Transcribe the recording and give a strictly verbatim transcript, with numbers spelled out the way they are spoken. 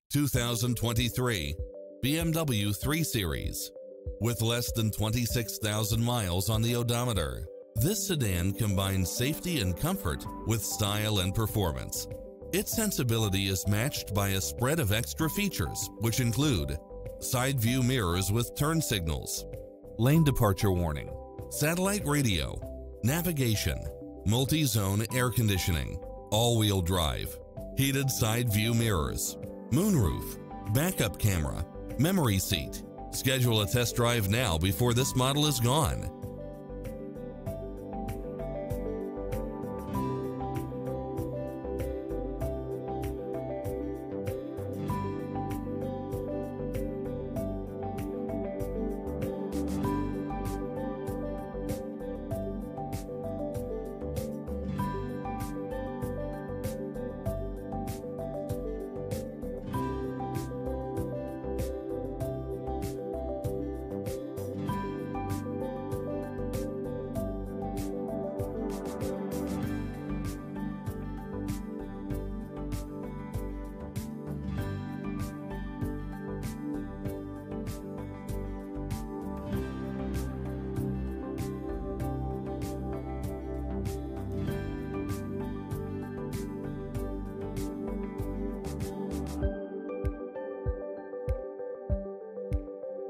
two thousand twenty-three B M W three series. With less than twenty-six thousand miles on the odometer, this sedan combines safety and comfort with style and performance. Its sensibility is matched by a spread of extra features, which include side view mirrors with turn signals, lane departure warning, satellite radio, navigation, multi-zone air conditioning, all-wheel drive, heated side view mirrors, moonroof, backup camera, memory seat. Schedule a test drive now before this model is gone.